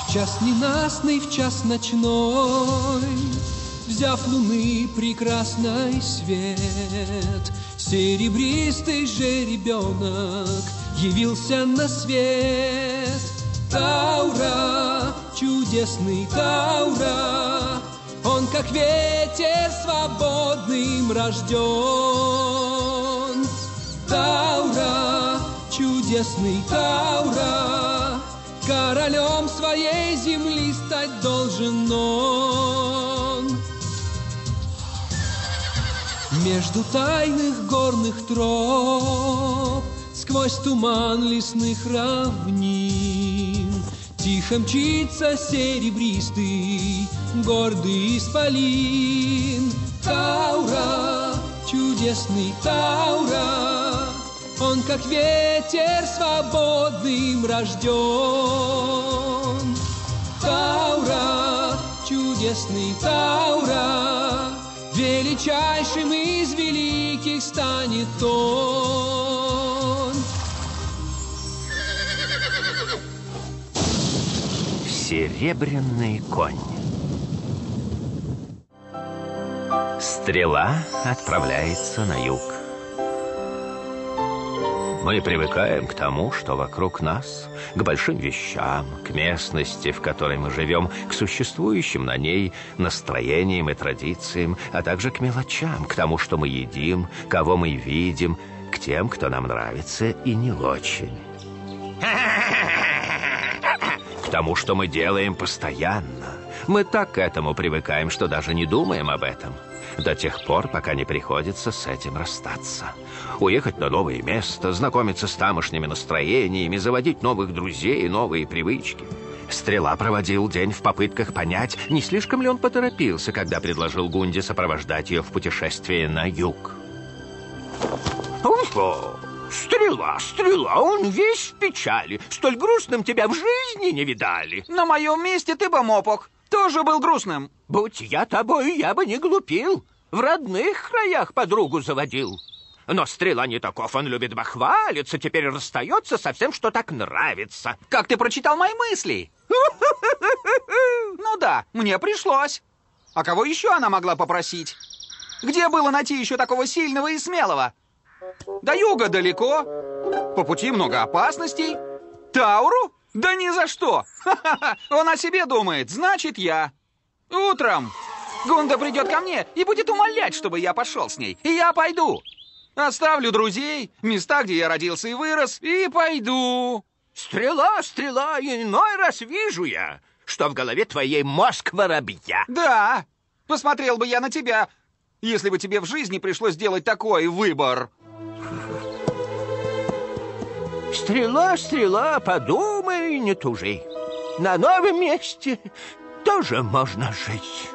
В час ненастный, в час ночной, взяв луны прекрасный свет, серебристый жеребенок явился на свет. Таура, чудесный Таура, он как ветер свободным рожден. Таура, чудесный Таура, королем своей земли стать должен он. Между тайных горных троп, сквозь туман лесных равнин, тихо мчится серебристый, гордый исполин. Таура, чудесный Таура, он как ветер свободным рожден. Таура, чудесный Таура, величайшим из великих станет он. Серебряный конь. Стрела отправляется на юг. Мы привыкаем к тому, что вокруг нас, к большим вещам, к местности, в которой мы живем, к существующим на ней настроениям и традициям, а также к мелочам, к тому, что мы едим, кого мы видим, к тем, кто нам нравится и не очень. К тому, что мы делаем постоянно. Мы так к этому привыкаем, что даже не думаем об этом. До тех пор, пока не приходится с этим расстаться. Уехать на новое место, знакомиться с тамошними настроениями, заводить новых друзей и новые привычки. Стрела проводил день в попытках понять, не слишком ли он поторопился, когда предложил Гунде сопровождать ее в путешествие на юг. О, Стрела, Стрела, он весь в печали. Столь грустным тебя в жизни не видали. На моем месте ты бы, Мопок, тоже был грустным. Будь я тобой, я бы не глупил. В родных краях подругу заводил. Но Стрела не таков, он любит бахвалиться, теперь расстается со всем, что так нравится. Как ты прочитал мои мысли? Ну да, мне пришлось. А кого еще она могла попросить? Где было найти еще такого сильного и смелого? До юга далеко, по пути много опасностей. Тауру? Да ни за что. Он о себе думает, значит я. Утром Гунда придет ко мне и будет умолять, чтобы я пошел с ней. И я пойду. Оставлю друзей, места, где я родился и вырос, и пойду. Стрела, Стрела, иной раз вижу я, что в голове твоей мозг воробья. Да, посмотрел бы я на тебя, если бы тебе в жизни пришлось сделать такой выбор. Стрела, Стрела, подумай, не тужи. На новом месте тоже можно жить.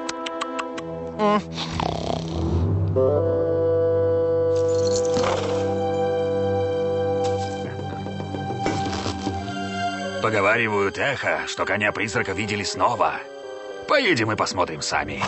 Поговаривают эхо, что коня-призрака видели снова. Поедем и посмотрим сами.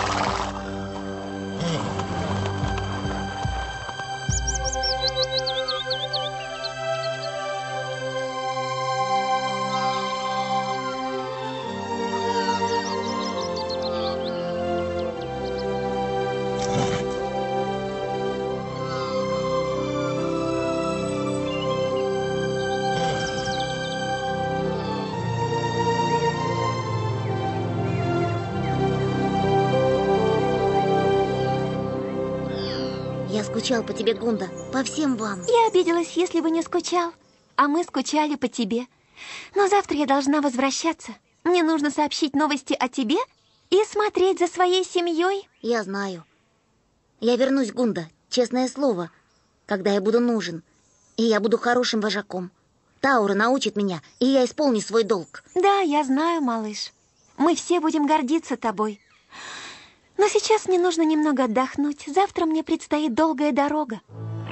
Я скучал по тебе, Гунда, по всем вам. Я обиделась, если бы не скучал. А мы скучали по тебе. Но завтра я должна возвращаться. Мне нужно сообщить новости о тебе и смотреть за своей семьей. Я знаю. Я вернусь, Гунда, честное слово, когда я буду нужен. И я буду хорошим вожаком. Таура научит меня, и я исполню свой долг. Да, я знаю, малыш. Мы все будем гордиться тобой. Но сейчас мне нужно немного отдохнуть. Завтра мне предстоит долгая дорога.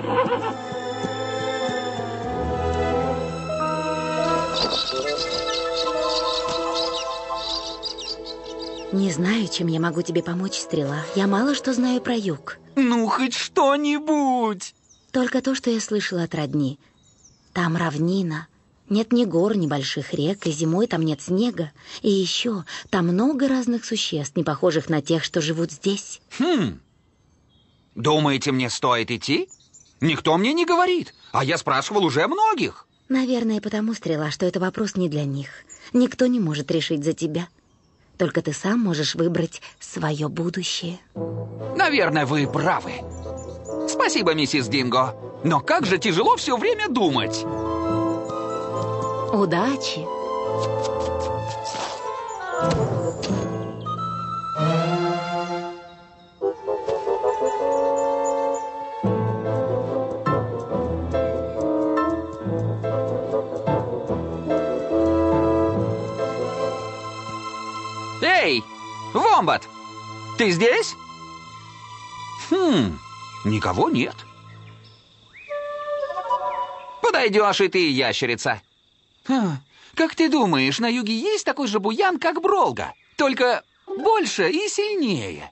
Не знаю, чем я могу тебе помочь, Стрела. Я мало что знаю про юг. Ну, хоть что-нибудь. Только то, что я слышала от родни. Там равнина, Нет ни гор, ни больших рек, и зимой там нет снега. И еще там много разных существ, не похожих на тех, что живут здесь. Думаете, мне стоит идти? Никто мне не говорит, а я спрашивал уже многих. Наверное, потому, Стрела, что это вопрос не для них. Никто не может решить за тебя. Только ты сам можешь выбрать свое будущее. Наверное, вы правы. Спасибо, миссис Динго. Но как же тяжело все время думать. Удачи! Эй, Вомбат, ты здесь? Никого нет. Подойдешь и ты, ящерица. Как ты думаешь, на юге есть такой же буян, как Бролга, только больше и сильнее?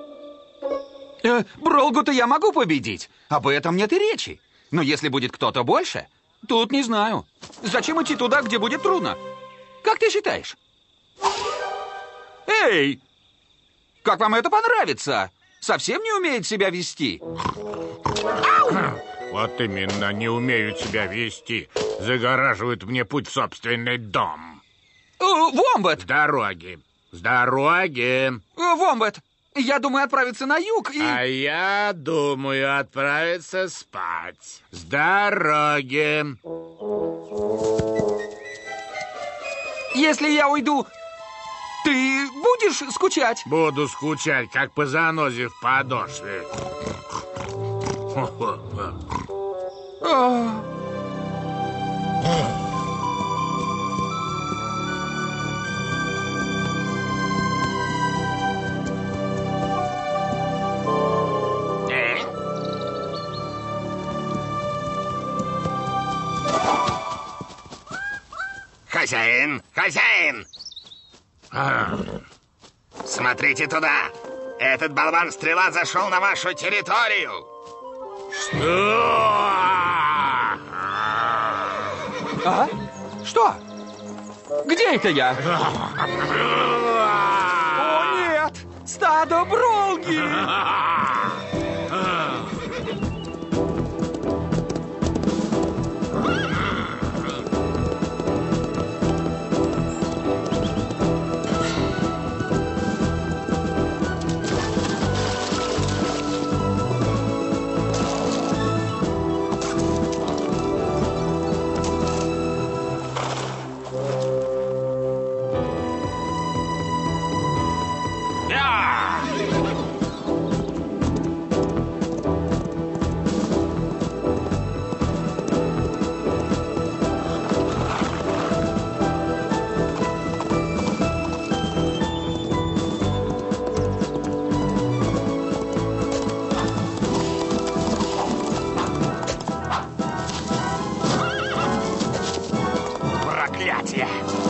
Бролгу-то я могу победить, об этом нет и речи. Но если будет кто-то больше, тут не знаю. Зачем идти туда, где будет трудно? Как ты считаешь? Эй! Как вам это понравится? Совсем не умеет себя вести? Вот именно, не умеют себя вести. Загораживают мне путь в собственный дом. Вомбат! С дороги. С дороги. Вомбат, я думаю отправиться на юг и... А я думаю отправиться спать. С дороги. Если я уйду, ты будешь скучать? Буду скучать, как по занозе в подошве. Хозяин! Хозяин! Смотрите туда! Этот болван-стрела зашел на вашу территорию! А? Что? Где это я? О, нет! Стадо Бролги! Проклятие!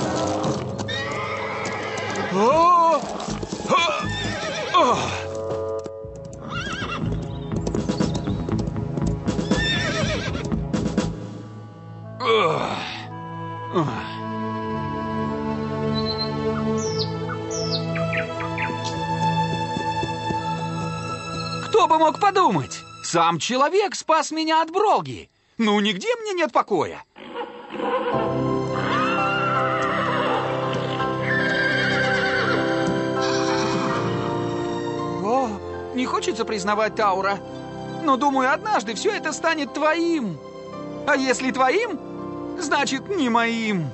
Кто бы мог подумать? Сам человек спас меня от Бролги. Ну, нигде мне нет покоя. О, не хочется признавать, Таура. Но, думаю, однажды все это станет твоим. А если твоим, значит, не моим.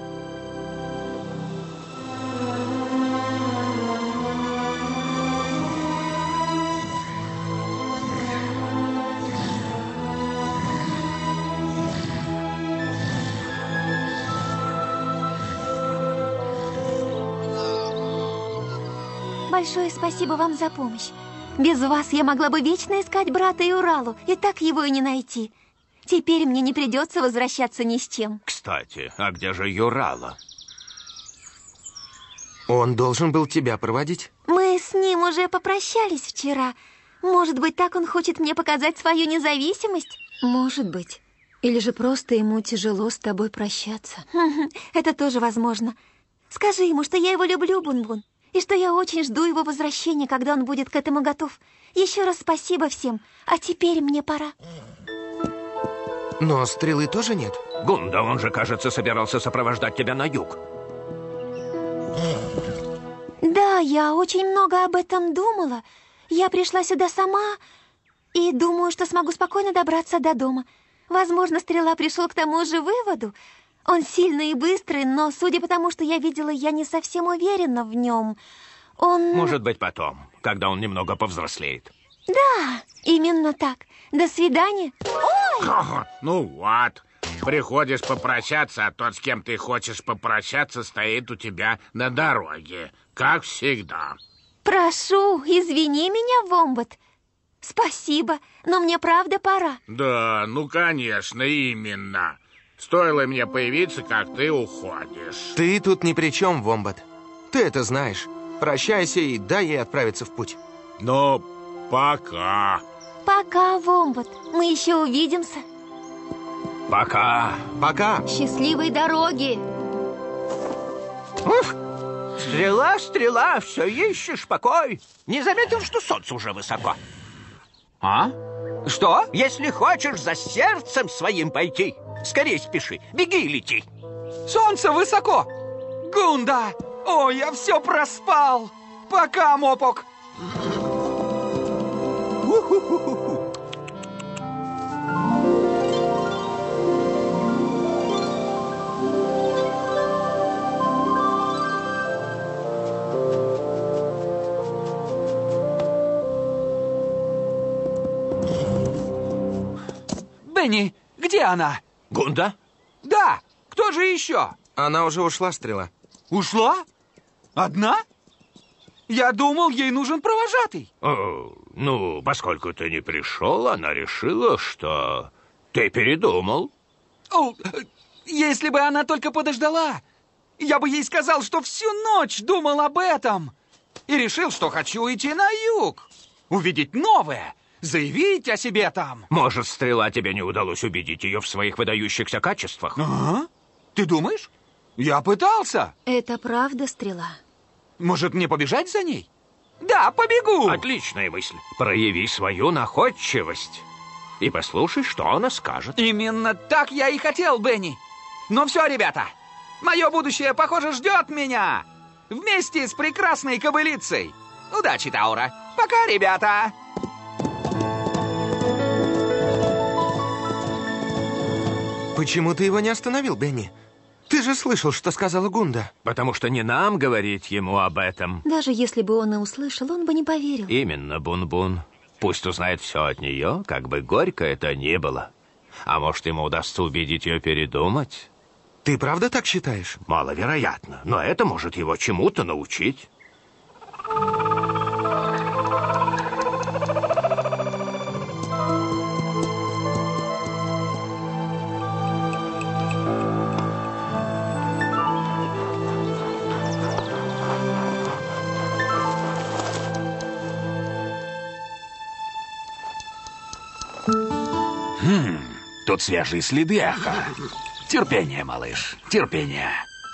Большое спасибо вам за помощь. Без вас я могла бы вечно искать брата и Уралу, и так его и не найти. Теперь мне не придется возвращаться ни с чем. Кстати, а где же Юрала? Он должен был тебя проводить. Мы с ним уже попрощались вчера. Может быть, так он хочет мне показать свою независимость? Может быть. Или же просто ему тяжело с тобой прощаться. Это тоже возможно. Скажи ему, что я его люблю, Бун-Бун, и что я очень жду его возвращения, когда он будет к этому готов. Еще раз спасибо всем, а теперь мне пора. Но стрелы тоже нет. Гунда, он же, кажется, собирался сопровождать тебя на юг. Да, я очень много об этом думала. Я пришла сюда сама и думаю, что смогу спокойно добраться до дома. Возможно, Стрела пришел к тому же выводу. Он сильный и быстрый, но, судя по тому, что я видела, я не совсем уверена в нем. Он... Может быть, потом, когда он немного повзрослеет. Да, именно так. До свидания. Ой! Ну вот, приходишь попрощаться, а тот, с кем ты хочешь попрощаться, стоит у тебя на дороге, как всегда. Прошу, извини меня, Вомбат. Спасибо, но мне правда пора. Да, ну конечно, именно. Стоило мне появиться, как ты уходишь. Ты тут ни при чем, Вомбат. Ты это знаешь. Прощайся и дай ей отправиться в путь. Но пока. Пока, Вомбат. Мы еще увидимся. Пока. Пока. Счастливой дороги. Уф! Стрела, Стрела, все ищешь покой. Не заметил, что солнце уже высоко? А? Что? Если хочешь за сердцем своим пойти, скорее спеши, беги и лети. Солнце высоко! Гунда! О, я все проспал! Пока, Мопок! Бенни, где она? Гунда? Да, кто же еще? Она уже ушла, Стрела. Ушла? Одна? Я думал, ей нужен провожатый. Ну, поскольку ты не пришел, она решила, что ты передумал. О, если бы она только подождала, я бы ей сказал, что всю ночь думал об этом. И решил, что хочу идти на юг. Увидеть новое, заявить о себе там. Может, Стрела, тебе не удалось убедить ее в своих выдающихся качествах? Ага. Ты думаешь? Я пытался. Это правда, Стрела? Может, мне побежать за ней? Да, побегу. Отличная мысль. Прояви свою находчивость. И послушай, что она скажет. Именно так я и хотел, Бенни. Ну все, ребята, мое будущее, похоже, ждет меня. Вместе с прекрасной кобылицей. Удачи, Таура. Пока, ребята. Почему ты его не остановил, Бенни? Ты же слышал, что сказала Гунда. Потому что не нам говорить ему об этом. Даже если бы он и услышал, он бы не поверил. Именно, Бун-Бун. Пусть узнает все от нее, как бы горько это ни было. А может, ему удастся убедить ее передумать? Ты правда так считаешь? Маловероятно, но это может его чему-то научить. Тут свежие следы, Аха. Терпение, малыш, терпение.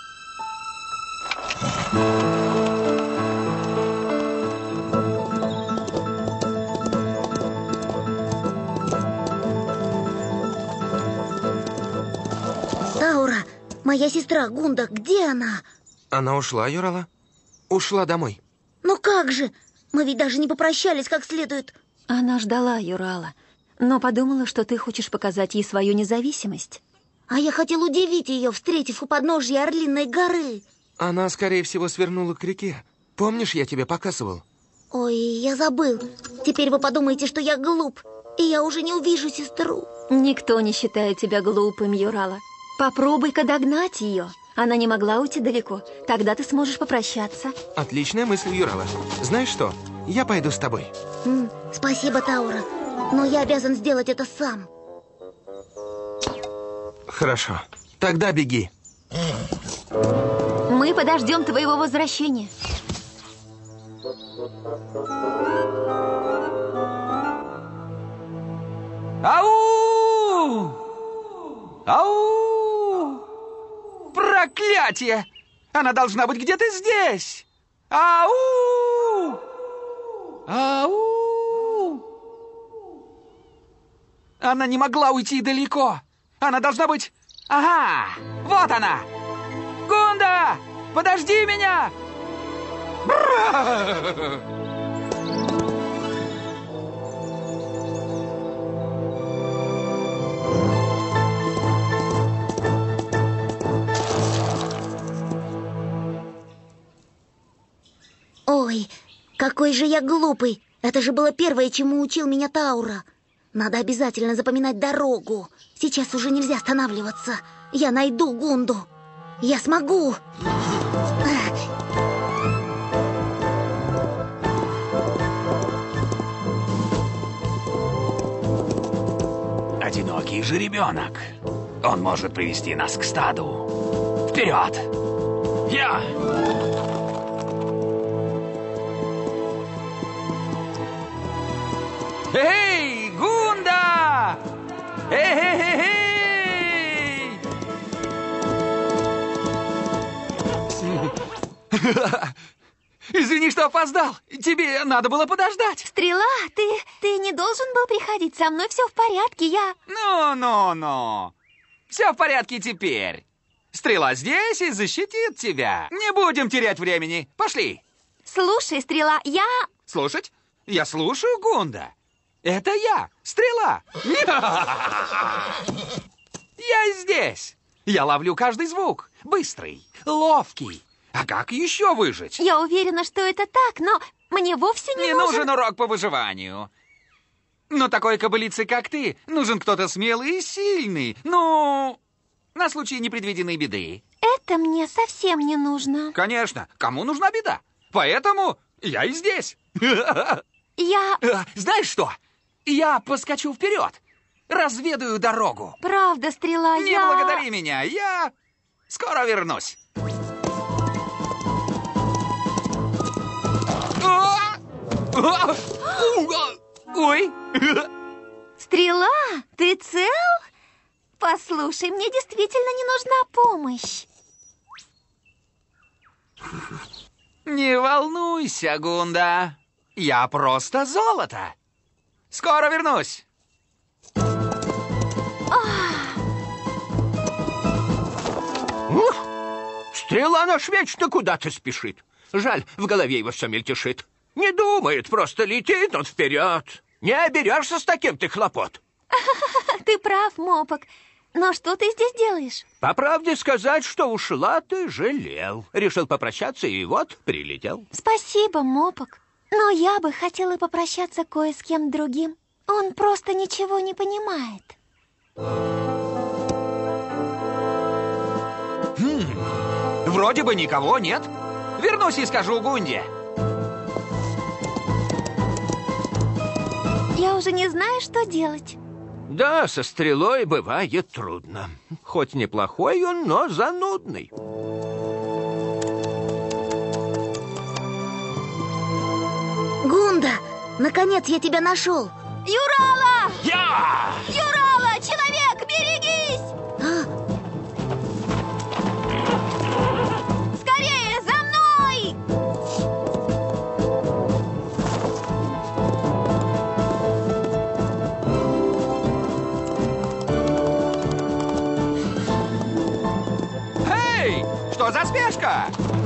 Таура, моя сестра Гунда, где она? Она ушла, Юрала. Ушла домой. Ну как же? Мы ведь даже не попрощались как следует. Она ждала Юрала, но подумала, что ты хочешь показать ей свою независимость. А я хотел удивить ее, встретив у подножья Орлиной горы. Она, скорее всего, свернула к реке. Помнишь, я тебе показывал? Ой, я забыл. Теперь вы подумаете, что я глуп, и я уже не увижу сестру. Никто не считает тебя глупым, Юрала. Попробуй-ка догнать ее. Она не могла уйти далеко. Тогда ты сможешь попрощаться. Отличная мысль, Юрала. Знаешь что? Я пойду с тобой. Спасибо, Таура. Но я обязан сделать это сам. Хорошо. Тогда беги. Мы подождем твоего возвращения. Ау! проклятие! Она должна быть где-то здесь! Ау! Ау! Она не могла уйти далеко. Она должна быть... Ага! Вот она! Гунда! Подожди меня! Ой, какой же я глупый. Это же было первое, чему учил меня Таура. Надо обязательно запоминать дорогу. Сейчас уже нельзя останавливаться. Я найду Гунду. Я смогу. Одинокий жеребенок. Он может привести нас к стаду. Вперед! Я! Эй, Гунда! Эй-эй-эй-эй! Извини, что опоздал. Тебе надо было подождать. Стрела, ты не должен был приходить. Со мной все в порядке, я... Ну. Все в порядке теперь. Стрела здесь и защитит тебя. Не будем терять времени. Пошли. Слушай, Стрела, я... Слушать? Я слушаю, Гунда. Это я, Стрела. Я здесь. Я ловлю каждый звук. Быстрый, ловкий. А как еще выжить? Я уверена, что это так, но мне вовсе не нужен урок по выживанию. Но такой кобылице, как ты, нужен кто-то смелый и сильный. Ну, на случай непредвиденной беды. Это мне совсем не нужно. Конечно, кому нужна беда? Поэтому я и здесь. Знаешь что? Я поскочу вперед. Разведаю дорогу. Правда, Стрела, Не благодари меня, я скоро вернусь. Ой! Стрела, ты цел? Послушай, мне действительно не нужна помощь. Не волнуйся, Гунда. Я просто золото. Скоро вернусь. Стрела наш вечно куда-то спешит. Жаль, в голове его все мельтешит. Не думает, просто летит он вперед. Не оберешься с таким ты хлопот. Ты прав, Мопок. Но что ты здесь делаешь? По правде сказать, что ушла, ты жалел. Решил попрощаться и вот прилетел. Спасибо, Мопок. Но я бы хотела попрощаться кое с кем другим. Он просто ничего не понимает. Вроде бы никого нет. Вернусь и скажу Гунде. Я уже не знаю, что делать. Да, со стрелой бывает трудно. Хоть неплохой он, но занудный. Гунда, наконец я тебя нашел. Юрала! Я! Юрала, человек, берегись! Скорее, за мной! Эй, что за спешка?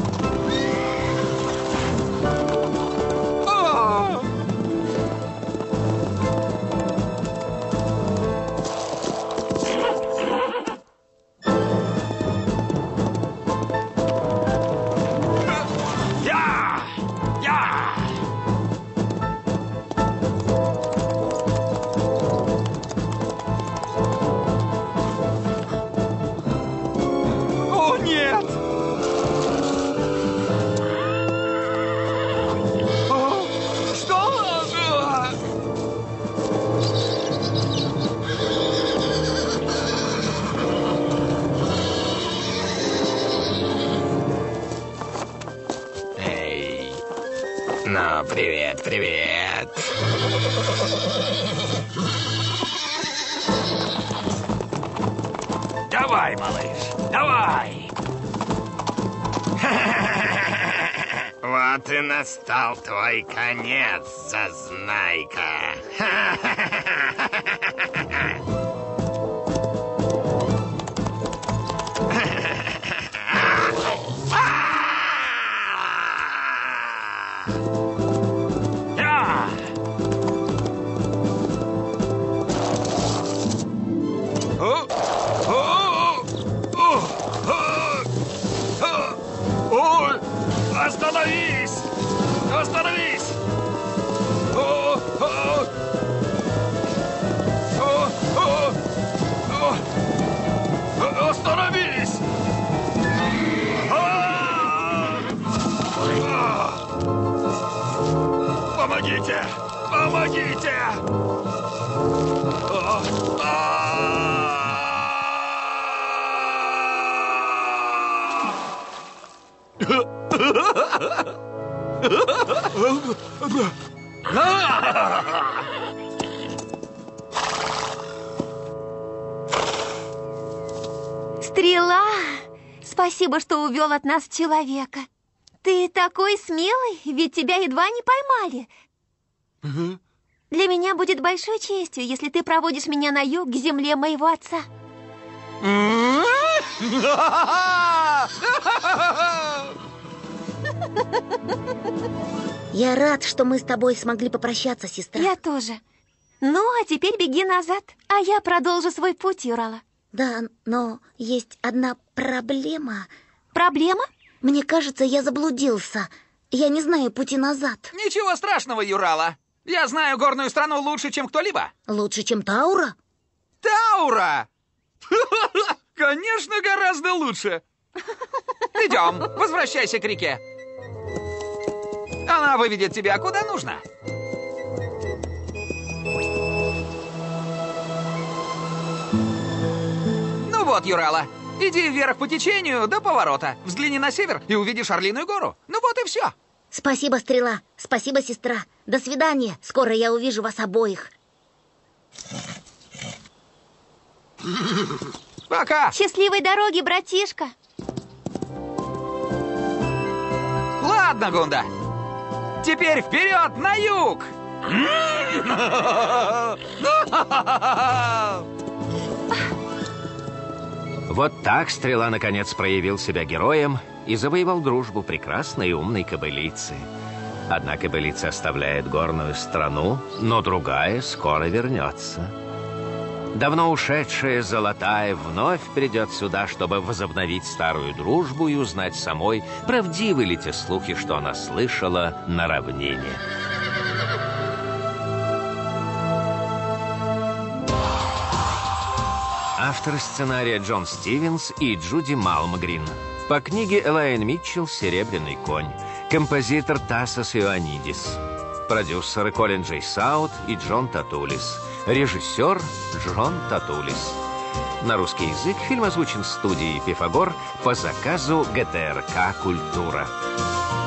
О, нет! Что? Эй, ну, привет. Давай, малыш, давай! Вот и настал твой конец, зазнайка. Ой, остановись! Остановись! Остановись! Помогите! Помогите! Стрела! Спасибо, что увел от нас человека. Ты такой смелый, ведь тебя едва не поймали. Для меня будет большой честью, если ты проводишь меня на юг к земле моего отца. Я рад, что мы с тобой смогли попрощаться, сестра. Я тоже. Ну, а теперь беги назад, а я продолжу свой путь, Юрала. Да, но есть одна проблема. Проблема? Мне кажется, я заблудился. Я не знаю пути назад. Ничего страшного, Юрала. Я знаю горную страну лучше, чем кто-либо. Лучше, чем Таура? Таура! Конечно, гораздо лучше. Идем, возвращайся к реке. Она выведет тебя куда нужно. Ну вот, Юрала, иди вверх по течению до поворота. Взгляни на север и увидишь Орлиную гору. Ну вот и все. Спасибо, Стрела. Спасибо, сестра. До свидания. Скоро я увижу вас обоих. Пока. Счастливой дороги, братишка. Ладно, Гунда. Теперь вперед на юг! Вот так Стрела наконец проявил себя героем и завоевал дружбу прекрасной и умной кобылицы. Одна кобылица оставляет горную страну, но другая скоро вернется. Давно ушедшая Золотая вновь придет сюда, чтобы возобновить старую дружбу и узнать самой, правдивы ли те слухи, что она слышала на равнине. Авторы сценария Джон Стивенс и Джуди Малмгрин. По книге Элайн Митчелл «Серебряный конь». Композитор Тасос Иоаннидис. Продюсеры Колин Джей Саут и Джон Татулис. Режиссер Джон Татулис. На русский язык фильм озвучен студией «Пифагор» по заказу ГТРК «Культура».